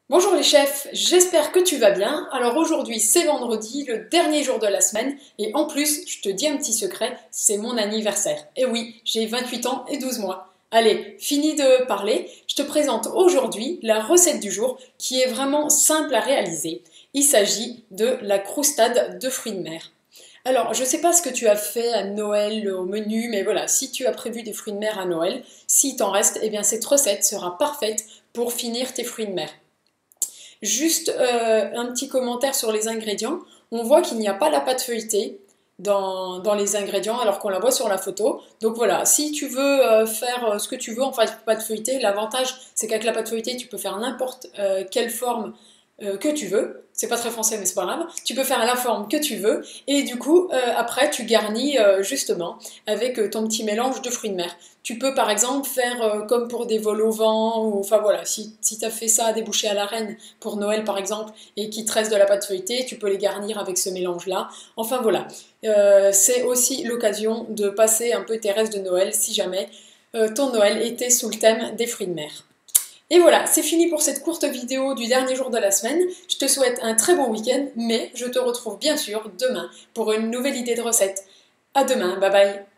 Bonjour les chefs, j'espère que tu vas bien. Alors aujourd'hui c'est vendredi, le dernier jour de la semaine et en plus, je te dis un petit secret, c'est mon anniversaire. Et oui, j'ai 28 ans et 12 mois. Allez, fini de parler, je te présente aujourd'hui la recette du jour qui est vraiment simple à réaliser. Il s'agit de la croustade de fruits de mer. Alors, je ne sais pas ce que tu as fait à Noël au menu, mais voilà, si tu as prévu des fruits de mer à Noël, s'il t'en reste, eh bien cette recette sera parfaite pour finir tes fruits de mer. Juste un petit commentaire sur les ingrédients. On voit qu'il n'y a pas la pâte feuilletée dans les ingrédients alors qu'on la voit sur la photo. Donc voilà, si tu veux faire ce que tu veux en pâte feuilletée, l'avantage c'est qu'avec la pâte feuilletée tu peux faire n'importe quelle forme que tu veux. C'est pas très français mais c'est pas grave. Tu peux faire la forme que tu veux et du coup après tu garnis justement avec ton petit mélange de fruits de mer. Tu peux par exemple faire comme pour des vols au vent, ou enfin voilà, si tu as fait ça à des bouchées à la reine pour Noël par exemple et qu'il te reste de la pâte feuilletée, tu peux les garnir avec ce mélange-là. Enfin voilà, c'est aussi l'occasion de passer un peu tes restes de Noël si jamais ton Noël était sous le thème des fruits de mer. Et voilà, c'est fini pour cette courte vidéo du dernier jour de la semaine. Je te souhaite un très bon week-end, mais je te retrouve bien sûr demain pour une nouvelle idée de recette. À demain, bye bye.